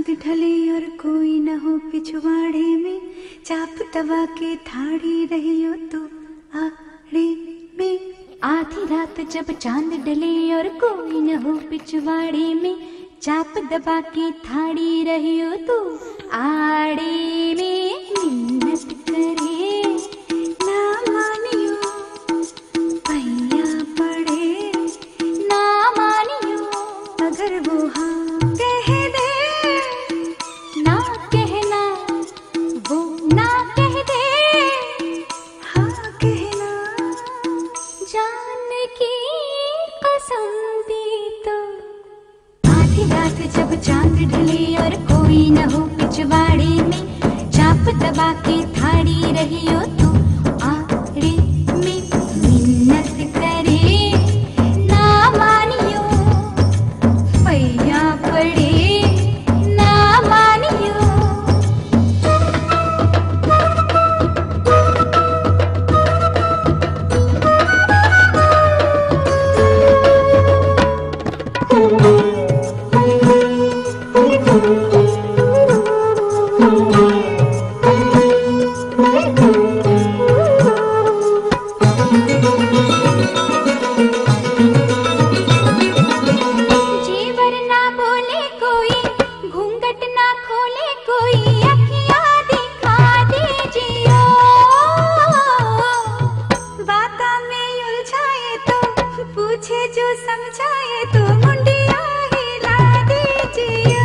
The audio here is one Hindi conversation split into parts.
ढले और कोई न हो पिछवाड़े में, चाप दबा के थाड़ी रही हो तू आड़े में। आधी रात जब चांद डले और कोई न हो पिछवाड़े में, चाप दबा के थाड़ी रही हो तू आड़े में। मिन्नत करे ना मानियो, भैया पड़े ना मानियो, अगर वो हाँ कह दे ना कहना, वो ना कह दे हाँ कहना। जान की कसम दी तो आधी रात जब चांद ढले और कोई न हो पिछवाड़े में, चाप दबा के थाड़ी रही हो तू आड़े में। मिन्नत करे ना मानियो, पैया पड़े ना मानियो। जेवर ना बोले कोई, घूंघट ना खोले कोई, अखियाँ दिखा दीजियो। बाता में उलझाए तो पूछे जो समझाए तो मुंडिया हिला दीजियो।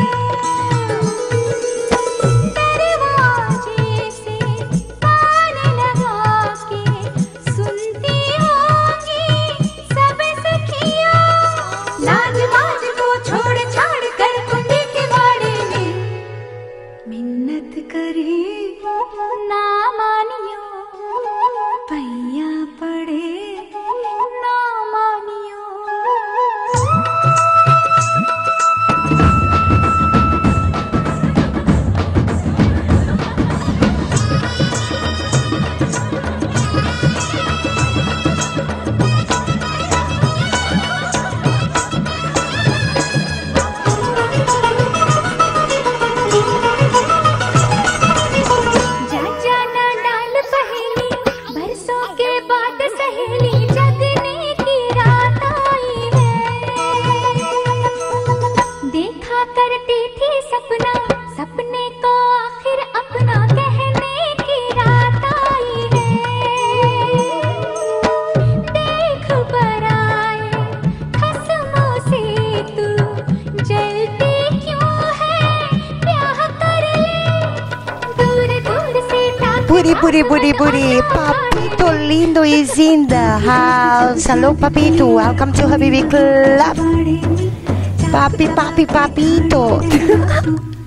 दरवाजे से कान लगा के सुनती होंगी सब सखियाँ, लाज बाज को छोड़ छाड़ कर कुंडी के बाड़े में। मिन्नत करे ना मानियो, भैया पड़े ना मानियो। जा जाना डाल पहेली, बरसों के बाद सहेली, जगने की रात आई है। देखा करती थी सपना, सपने को आखिर अपना कहने की रात आई है। देख पराए खसमों से तू जलती क्यों है, ब्याह कर ले दूर दूर से Budi, Budi, Budi, Budi. Papito lindo is in the house. Hello, Papito. Welcome to Habibi Club. Papi, papi, papito.